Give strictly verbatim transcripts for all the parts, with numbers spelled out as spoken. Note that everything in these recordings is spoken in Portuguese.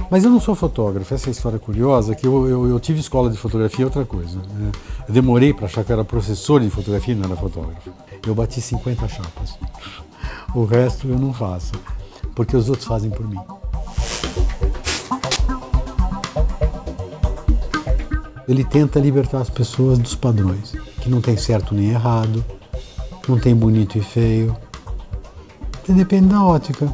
Mas eu não sou fotógrafo, essa é a história curiosa, que eu, eu, eu tive escola de fotografia, outra coisa. Né? Eu demorei para achar que eu era professor de fotografia e não era fotógrafo. Eu bati cinquenta chapas. O resto eu não faço, porque os outros fazem por mim. Ele tenta libertar as pessoas dos padrões, que não tem certo nem errado, não tem bonito e feio, que depende da ótica.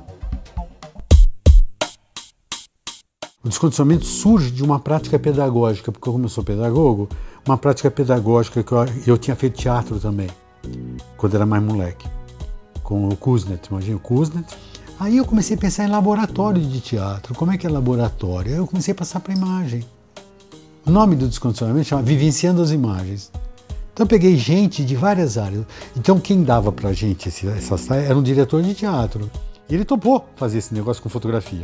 O descondicionamento surge de uma prática pedagógica, porque como eu sou pedagogo, uma prática pedagógica que eu, eu tinha feito teatro também, quando era mais moleque, com o Kuznets, imagina o Kuznets. Aí eu comecei a pensar em laboratório de teatro, como é que é laboratório? Aí eu comecei a passar para a imagem. O nome do descondicionamento chama Vivenciando as Imagens. Então eu peguei gente de várias áreas. Então quem dava pra gente esse, essa era um diretor de teatro. E ele topou fazer esse negócio com fotografia.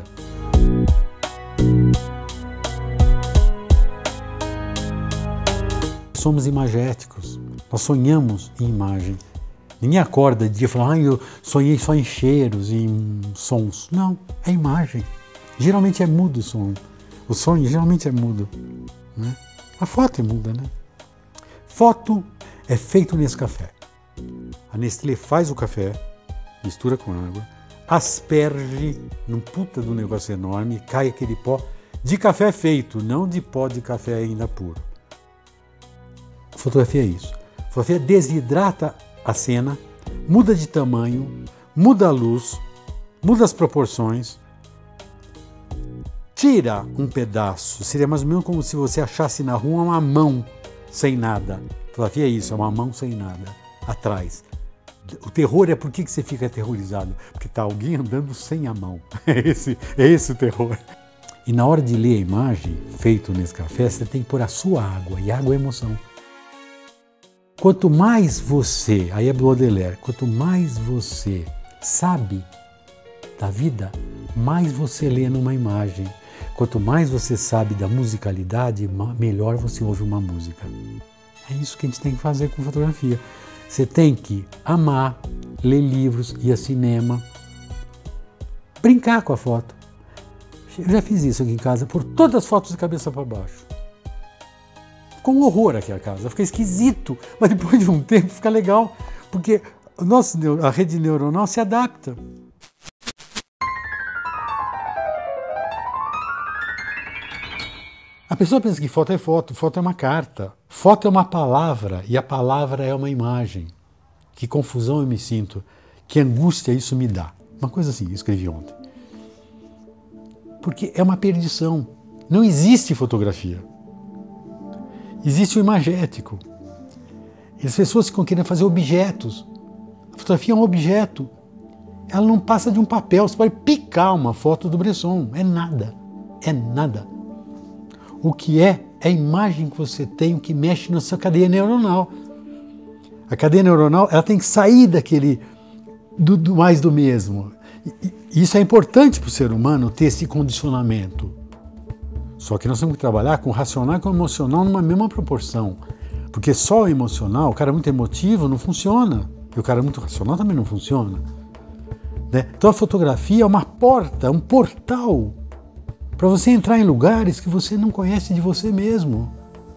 Somos imagéticos, nós sonhamos em imagem. Ninguém acorda de dia e fala, ah, eu sonhei só em cheiros, em sons. Não, é imagem. Geralmente é mudo o som. O sonho geralmente é mudo. Né? A foto é muda, né? Foto é feito nesse café. A Nestlé faz o café, mistura com água, asperge num puta do negócio enorme, cai aquele pó de café feito, não de pó de café ainda puro. Fotografia é isso. Fotografia desidrata a cena, muda de tamanho, muda a luz, muda as proporções, tira um pedaço. Seria mais ou menos como se você achasse na rua uma mão sem nada. Fotografia é isso, é uma mão sem nada, atrás. O terror é por que você fica aterrorizado? Porque está alguém andando sem a mão. É esse, é esse o terror. E na hora de ler a imagem, feito nesse café, você tem que pôr a sua água, e água é emoção. Quanto mais você, aí é Baudelaire, quanto mais você sabe da vida, mais você lê numa imagem. Quanto mais você sabe da musicalidade, melhor você ouve uma música. É isso que a gente tem que fazer com fotografia. Você tem que amar, ler livros, ir ao cinema, brincar com a foto. Eu já fiz isso aqui em casa, por todas as fotos de cabeça para baixo. Ficou um horror aqui a casa, fica esquisito, mas depois de um tempo fica legal, porque o nosso, a rede neuronal se adapta. A pessoa pensa que foto é foto, foto é uma carta, foto é uma palavra e a palavra é uma imagem. Que confusão eu me sinto, que angústia isso me dá. Uma coisa assim, eu escrevi ontem. Porque é uma perdição, não existe fotografia. Existe o imagético. E as pessoas ficam querendo fazer objetos. A fotografia é um objeto. Ela não passa de um papel. Você pode picar uma foto do Bresson. É nada. É nada. O que é, é a imagem que você tem, o que mexe na sua cadeia neuronal. A cadeia neuronal ela tem que sair daquele do, do mais do mesmo. E, e isso é importante para o ser humano ter esse condicionamento. Só que nós temos que trabalhar com o racional e com o emocional numa mesma proporção. Porque só o emocional, o cara muito emotivo, não funciona. E o cara muito racional também não funciona. Né? Então a fotografia é uma porta, um portal para você entrar em lugares que você não conhece de você mesmo.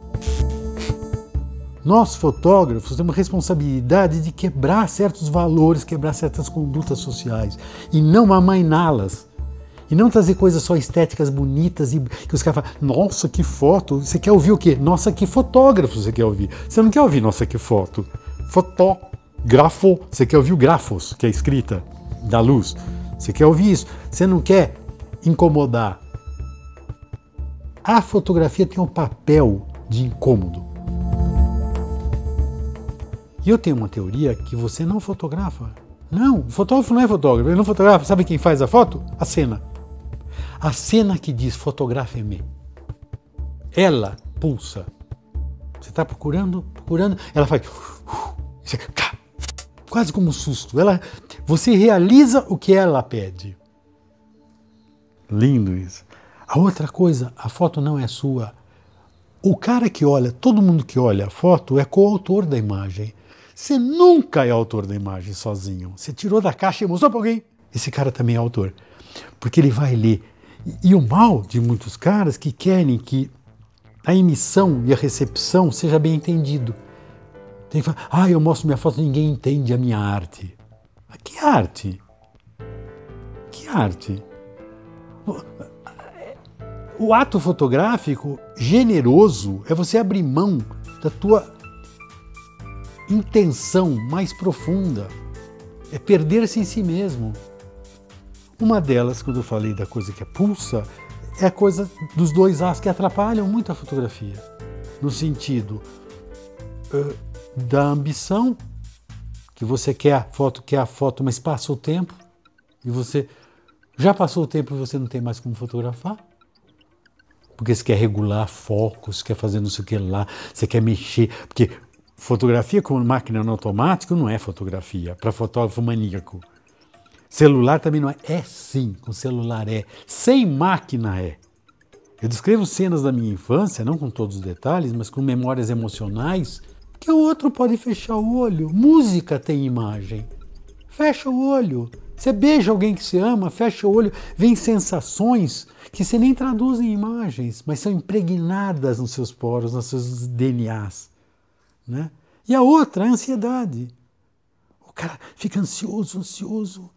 Nós, fotógrafos, temos responsabilidade de quebrar certos valores, quebrar certas condutas sociais e não amainá-las. E não trazer coisas só estéticas bonitas e que os caras falam, nossa, que foto. Você quer ouvir o quê? Nossa, que fotógrafo você quer ouvir. Você não quer ouvir nossa, que foto. Fotógrafo. Você quer ouvir o grafos, que é a escrita da luz. Você quer ouvir isso. Você não quer incomodar. A fotografia tem um papel de incômodo. E eu tenho uma teoria que você não fotografa. Não, o fotógrafo não é fotógrafo. Ele não fotografa. Sabe quem faz a foto? A cena. A cena que diz fotografe-me. Ela pulsa. Você está procurando, procurando, ela faz quase como um susto. Ela, você realiza o que ela pede. Lindo isso. A outra coisa, a foto não é sua. O cara que olha, todo mundo que olha a foto é coautor da imagem. Você nunca é autor da imagem sozinho. Você tirou da caixa e mostrou para alguém. Esse cara também é autor. Porque ele vai ler E, e o mal de muitos caras que querem que a emissão e a recepção seja bem entendido. Tem que falar, ah, eu mostro minha foto e ninguém entende a minha arte. Que arte? Que arte? O ato fotográfico generoso é você abrir mão da tua intenção mais profunda. É perder-se em si mesmo. Uma delas, quando eu falei da coisa que é pulsa, é a coisa dos dois As que atrapalham muito a fotografia. No sentido uh, da ambição, que você quer a foto, quer a foto, mas passa o tempo, e você já passou o tempo e você não tem mais como fotografar. Porque você quer regular focos, quer fazer não sei o que lá, você quer mexer. Porque fotografia com máquina no automático não é fotografia, para fotógrafo maníaco. Celular também não é. É sim, com celular é. Sem máquina é. Eu descrevo cenas da minha infância, não com todos os detalhes, mas com memórias emocionais, que o outro pode fechar o olho. Música tem imagem. Fecha o olho. Você beija alguém que você ama, fecha o olho, vem sensações que você nem traduz em imagens, mas são impregnadas nos seus poros, nos seus D N As. Né? E a outra é a ansiedade. O cara fica ansioso, ansioso.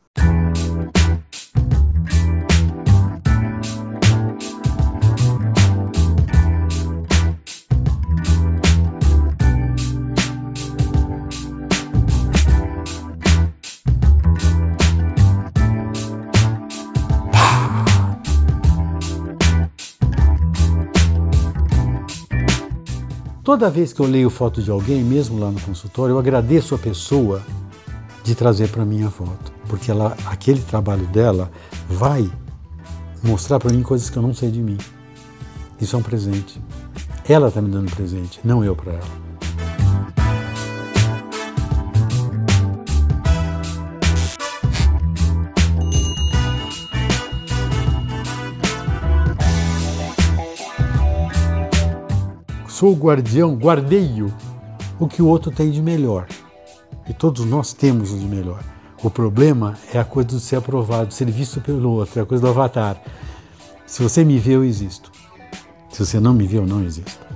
Toda vez que eu leio foto de alguém, mesmo lá no consultório, eu agradeço a pessoa de trazer para mim a foto, porque ela, aquele trabalho dela vai mostrar para mim coisas que eu não sei de mim. Isso é um presente. Ela está me dando presente, não eu para ela. Sou o guardião, guardeio o que o outro tem de melhor. E todos nós temos o de melhor. O problema é a coisa de ser aprovado, ser visto pelo outro, é a coisa do avatar. Se você me vê, eu existo. Se você não me vê, eu não existo.